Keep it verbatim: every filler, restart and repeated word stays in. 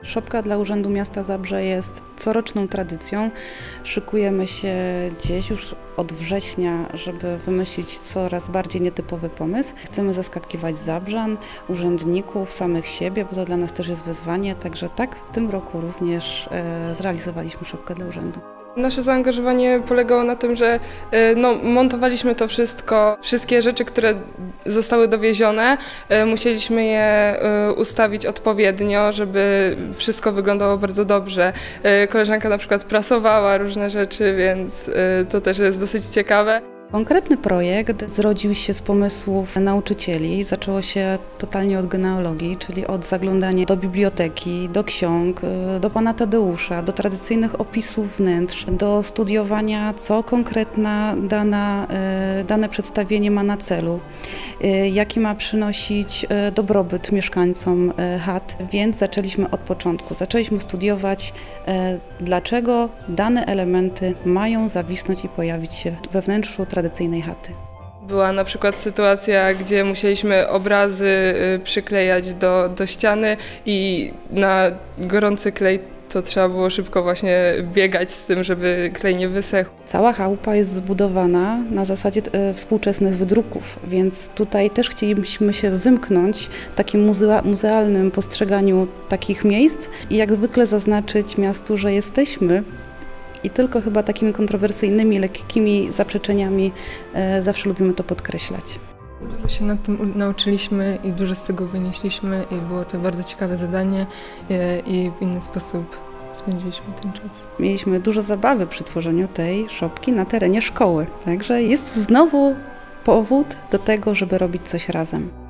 Szopka dla Urzędu Miasta Zabrze jest coroczną tradycją. Szykujemy się gdzieś już od września, żeby wymyślić coraz bardziej nietypowy pomysł. Chcemy zaskakiwać zabrzan, urzędników, samych siebie, bo to dla nas też jest wyzwanie. Także tak, w tym roku również e, zrealizowaliśmy szopkę dla urzędu. Nasze zaangażowanie polegało na tym, że no, montowaliśmy to wszystko, wszystkie rzeczy, które zostały dowiezione, musieliśmy je ustawić odpowiednio, żeby wszystko wyglądało bardzo dobrze. Koleżanka na przykład prasowała różne rzeczy, więc to też jest dosyć ciekawe. Konkretny projekt zrodził się z pomysłów nauczycieli. Zaczęło się totalnie od genealogii, czyli od zaglądania do biblioteki, do ksiąg, do pana Tadeusza, do tradycyjnych opisów wnętrz, do studiowania, co konkretna dana, dane przedstawienie ma na celu, jaki ma przynosić dobrobyt mieszkańcom chat. Więc zaczęliśmy od początku. Zaczęliśmy studiować, dlaczego dane elementy mają zawisnąć i pojawić się we wnętrzu tradycyjnej chaty. Była na przykład sytuacja, gdzie musieliśmy obrazy przyklejać do, do ściany i na gorący klej to trzeba było szybko właśnie biegać z tym, żeby klej nie wysechł. Cała chałupa jest zbudowana na zasadzie e, współczesnych wydruków, więc tutaj też chcielibyśmy się wymknąć w takim muzea, muzealnym postrzeganiu takich miejsc i jak zwykle zaznaczyć miastu, że jesteśmy. I tylko chyba takimi kontrowersyjnymi, lekkimi zaprzeczeniami e, zawsze lubimy to podkreślać. Dużo się nad tym nauczyliśmy i dużo z tego wynieśliśmy i było to bardzo ciekawe zadanie i, i w inny sposób spędziliśmy ten czas. Mieliśmy dużo zabawy przy tworzeniu tej szopki na terenie szkoły, także jest znowu powód do tego, żeby robić coś razem.